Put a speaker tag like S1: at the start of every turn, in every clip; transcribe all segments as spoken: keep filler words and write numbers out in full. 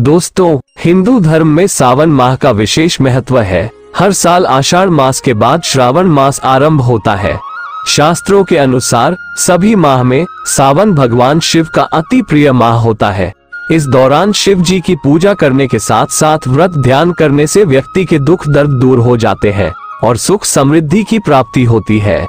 S1: दोस्तों, हिंदू धर्म में सावन माह का विशेष महत्व है। हर साल आषाढ़ मास के बाद श्रावण मास आरंभ होता है। शास्त्रों के अनुसार सभी माह में सावन भगवान शिव का अति प्रिय माह होता है। इस दौरान शिव जी की पूजा करने के साथ साथ व्रत ध्यान करने से व्यक्ति के दुख दर्द दूर हो जाते हैं और सुख समृद्धि की प्राप्ति होती है।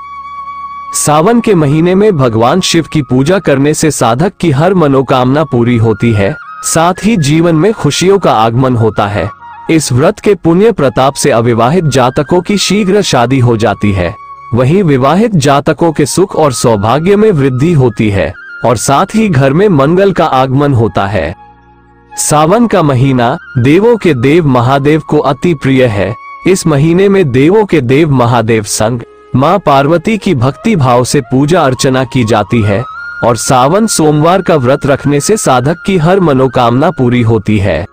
S1: सावन के महीने में भगवान शिव की पूजा करने से साधक की हर मनोकामना पूरी होती है, साथ ही जीवन में खुशियों का आगमन होता है। इस व्रत के पुण्य प्रताप से अविवाहित जातकों की शीघ्र शादी हो जाती है, वहीं विवाहित जातकों के सुख और सौभाग्य में वृद्धि होती है और साथ ही घर में मंगल का आगमन होता है। सावन का महीना देवों के देव महादेव को अति प्रिय है। इस महीने में देवों के देव महादेव संग मां पार्वती की भक्ति भाव से पूजा अर्चना की जाती है और सावन सोमवार का व्रत रखने से साधक की हर मनोकामना पूरी होती है।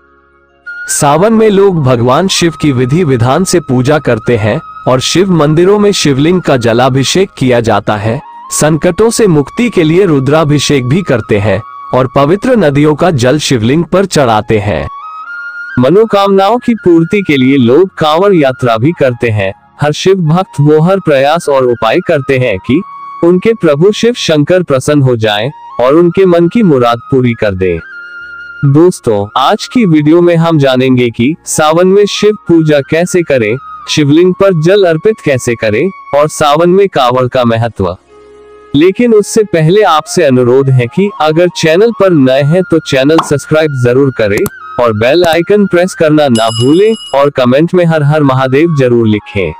S1: सावन में लोग भगवान शिव की विधि विधान से पूजा करते हैं और शिव मंदिरों में शिवलिंग का जलाभिषेक किया जाता है। संकटों से मुक्ति के लिए रुद्राभिषेक भी करते हैं और पवित्र नदियों का जल शिवलिंग पर चढ़ाते हैं। मनोकामनाओं की पूर्ति के लिए लोग कांवड़ यात्रा भी करते हैं। हर शिव भक्त वो हर प्रयास और उपाय करते हैं कि उनके प्रभु शिव शंकर प्रसन्न हो जाएं और उनके मन की मुराद पूरी कर दें। दोस्तों, आज की वीडियो में हम जानेंगे कि सावन में शिव पूजा कैसे करें, शिवलिंग पर जल अर्पित कैसे करें और सावन में कांवड़ का महत्व। लेकिन उससे पहले आपसे अनुरोध है कि अगर चैनल पर नए हैं तो चैनल सब्सक्राइब जरूर करें और बेल आइकन प्रेस करना ना भूलें और कमेंट में हर हर महादेव जरूर लिखें।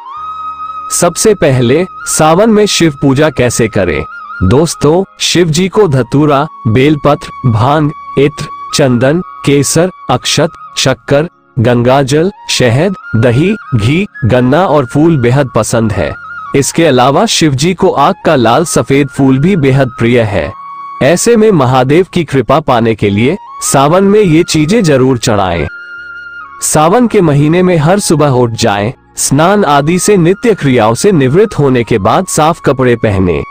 S1: सबसे पहले सावन में शिव पूजा कैसे करें। दोस्तों, शिव जी को धतूरा, बेलपत्र, भांग, इत्र, चंदन, केसर, अक्षत, शक्कर, गंगाजल, शहद, दही, घी, गन्ना और फूल बेहद पसंद है। इसके अलावा शिव जी को आग का लाल सफेद फूल भी बेहद प्रिय है। ऐसे में महादेव की कृपा पाने के लिए सावन में ये चीजें जरूर चढ़ाएं। सावन के महीने में हर सुबह उठ जाएं, स्नान आदि से नित्य क्रियाओं से निवृत्त होने के बाद साफ कपड़े पहने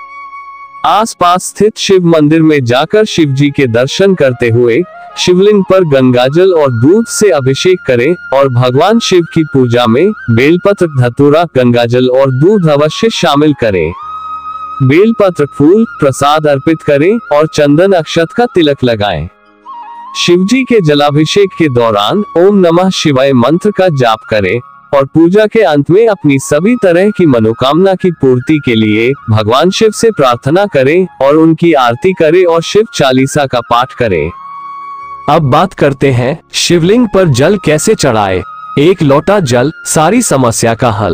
S1: आसपास स्थित शिव मंदिर में जाकर शिव जी के दर्शन करते हुए शिवलिंग पर गंगाजल और दूध से अभिषेक करें और भगवान शिव की पूजा में बेलपत्र, धतूरा, गंगाजल और दूध अवश्य शामिल करें। बेलपत्र फूल प्रसाद अर्पित करें और चंदन अक्षत का तिलक लगाएं। शिव जी के जलाभिषेक के दौरान ओम नमः शिवाय मंत्र का जाप करें और पूजा के अंत में अपनी सभी तरह की मनोकामना की पूर्ति के लिए भगवान शिव से प्रार्थना करें और उनकी आरती करें और शिव चालीसा का पाठ करें। अब बात करते हैं शिवलिंग पर जल कैसे चढ़ाए। एक लोटा जल सारी समस्या का हल।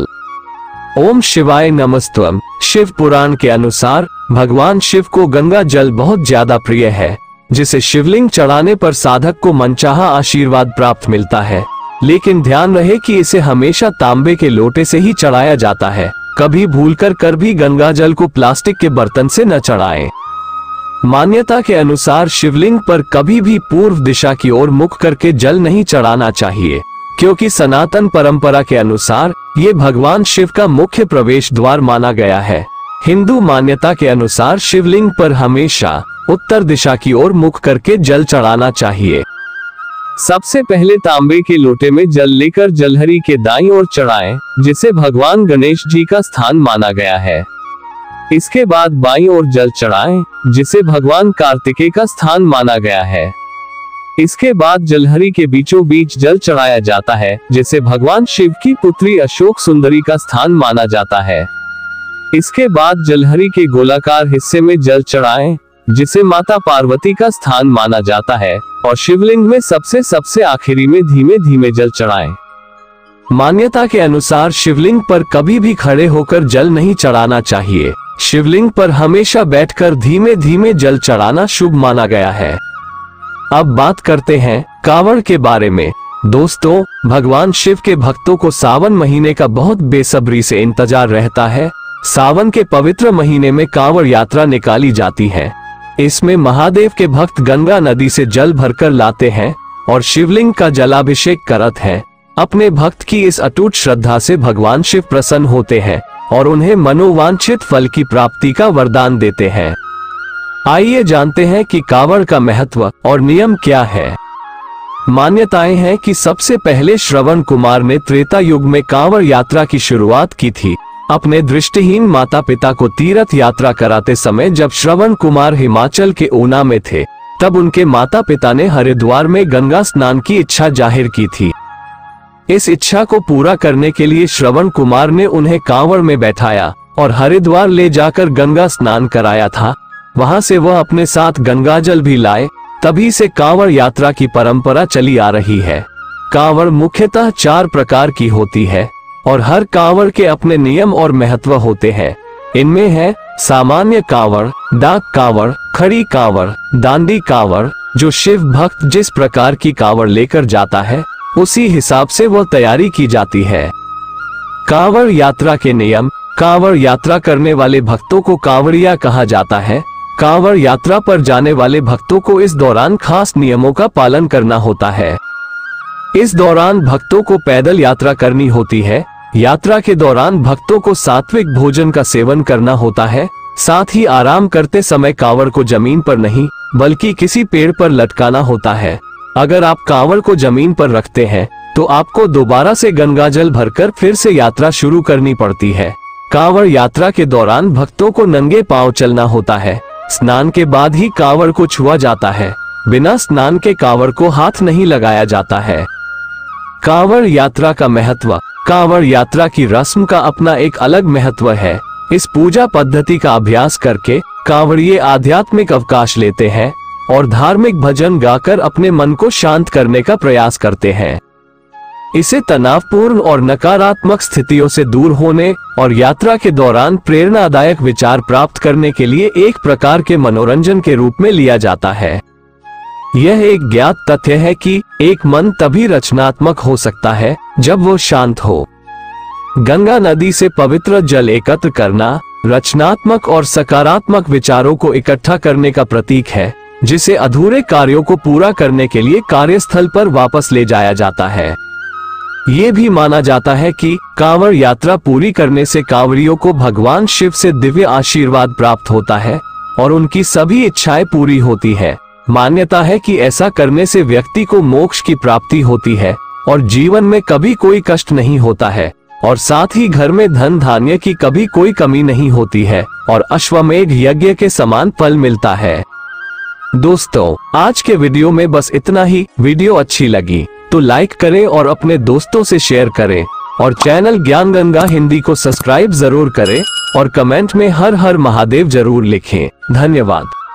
S1: ओम शिवाय नमस्तुम। शिव पुराण के अनुसार भगवान शिव को गंगा जल बहुत ज्यादा प्रिय है, जिसे शिवलिंग चढ़ाने पर साधक को मनचाहा आशीर्वाद प्राप्त मिलता है। लेकिन ध्यान रहे कि इसे हमेशा तांबे के लोटे से ही चढ़ाया जाता है। कभी भूलकर कर भी गंगा जल को प्लास्टिक के बर्तन से न चढ़ाएं। मान्यता के अनुसार शिवलिंग पर कभी भी पूर्व दिशा की ओर मुख करके जल नहीं चढ़ाना चाहिए, क्योंकि सनातन परंपरा के अनुसार ये भगवान शिव का मुख्य प्रवेश द्वार माना गया है। हिंदू मान्यता के अनुसार शिवलिंग पर हमेशा उत्तर दिशा की ओर मुख करके जल चढ़ाना चाहिए। सबसे पहले तांबे के लोटे में जल लेकर जलहरी के दाईं ओर चढ़ाएं, जिसे भगवान गणेश जी का स्थान माना गया है। इसके बाद बाईं ओर जल चढ़ाएं, जिसे भगवान कार्तिकेय का स्थान माना गया है। इसके बाद जलहरी के बीचों बीच जल चढ़ाया जाता है, जिसे भगवान शिव की पुत्री अशोक सुंदरी का स्थान माना जाता है। इसके बाद जलहरी के गोलाकार हिस्से में जल चढ़ाएं, जिसे माता पार्वती का स्थान माना जाता है, और शिवलिंग में सबसे सबसे आखिरी में धीमे धीमे जल चढ़ाएं। मान्यता के अनुसार शिवलिंग पर कभी भी खड़े होकर जल नहीं चढ़ाना चाहिए। शिवलिंग पर हमेशा बैठकर धीमे धीमे जल चढ़ाना शुभ माना गया है। अब बात करते हैं कांवड़ के बारे में। दोस्तों, भगवान शिव के भक्तों को सावन महीने का बहुत बेसब्री से इंतजार रहता है। सावन के पवित्र महीने में कांवड़ यात्रा निकाली जाती है। इसमें महादेव के भक्त गंगा नदी से जल भरकर लाते हैं और शिवलिंग का जलाभिषेक करते हैं। अपने भक्त की इस अटूट श्रद्धा से भगवान शिव प्रसन्न होते हैं और उन्हें मनोवांछित फल की प्राप्ति का वरदान देते हैं। आइए जानते हैं कि कांवड़ का महत्व और नियम क्या है। मान्यताएं हैं कि सबसे पहले श्रवण कुमार ने त्रेता युग में कांवड़ यात्रा की शुरुआत की थी। अपने दृष्टिहीन माता पिता को तीर्थ यात्रा कराते समय जब श्रवण कुमार हिमाचल के ऊना में थे, तब उनके माता पिता ने हरिद्वार में गंगा स्नान की इच्छा जाहिर की थी। इस इच्छा को पूरा करने के लिए श्रवण कुमार ने उन्हें कांवड़ में बैठाया और हरिद्वार ले जाकर गंगा स्नान कराया था। वहां से वह अपने साथ गंगाजल भी लाए। तभी से कांवड़ यात्रा की परंपरा चली आ रही है। कांवड़ मुख्यतः चार प्रकार की होती है और हर कांवड़ के अपने नियम और महत्व होते हैं। इनमें है सामान्य कांवड़, डाक कांवड़, खड़ी कांवड़, दांडी कांवड़। जो शिव भक्त जिस प्रकार की कांवड़ लेकर जाता है उसी हिसाब से वह तैयारी की जाती है। कांवड़ यात्रा के नियम। कांवड़ यात्रा करने वाले भक्तों को कांवड़िया कहा जाता है। कांवड़ यात्रा पर जाने वाले भक्तों को इस दौरान खास नियमों का पालन करना होता है। इस दौरान भक्तों को पैदल यात्रा करनी होती है। यात्रा के दौरान भक्तों को सात्विक भोजन का सेवन करना होता है। साथ ही आराम करते समय कांवड़ को जमीन पर नहीं बल्कि किसी पेड़ पर लटकाना होता है। अगर आप कांवड़ को जमीन पर रखते हैं तो आपको दोबारा से गंगाजल भरकर फिर से यात्रा शुरू करनी पड़ती है। कांवड़ यात्रा के दौरान भक्तों को नंगे पांव चलना होता है। स्नान के बाद ही कांवड़ को छुआ जाता है। बिना स्नान के कांवड़ को हाथ नहीं लगाया जाता है। कांवड़ यात्रा का महत्व। कांवड़ यात्रा की रस्म का अपना एक अलग महत्व है। इस पूजा पद्धति का अभ्यास करके कांवड़िये आध्यात्मिक अवकाश लेते हैं और धार्मिक भजन गाकर अपने मन को शांत करने का प्रयास करते हैं। इसे तनावपूर्ण और नकारात्मक स्थितियों से दूर होने और यात्रा के दौरान प्रेरणादायक विचार प्राप्त करने के लिए एक प्रकार के मनोरंजन के रूप में लिया जाता है। यह एक ज्ञात तथ्य है कि एक मन तभी रचनात्मक हो सकता है जब वो शांत हो। गंगा नदी से पवित्र जल एकत्र करना रचनात्मक और सकारात्मक विचारों को इकट्ठा करने का प्रतीक है, जिसे अधूरे कार्यों को पूरा करने के लिए कार्यस्थल पर वापस ले जाया जाता है। ये भी माना जाता है कि कांवड़ यात्रा पूरी करने से कांवड़ियों को भगवान शिव से दिव्य आशीर्वाद प्राप्त होता है और उनकी सभी इच्छाएं पूरी होती है। मान्यता है कि ऐसा करने से व्यक्ति को मोक्ष की प्राप्ति होती है और जीवन में कभी कोई कष्ट नहीं होता है और साथ ही घर में धन धान्य की कभी कोई कमी नहीं होती है और अश्वमेध यज्ञ के समान फल मिलता है। दोस्तों, आज के वीडियो में बस इतना ही। वीडियो अच्छी लगी तो लाइक करें और अपने दोस्तों से शेयर करें और चैनल ज्ञान गंगा हिंदी को सब्सक्राइब जरूर करें और कमेंट में हर हर महादेव जरूर लिखें। धन्यवाद।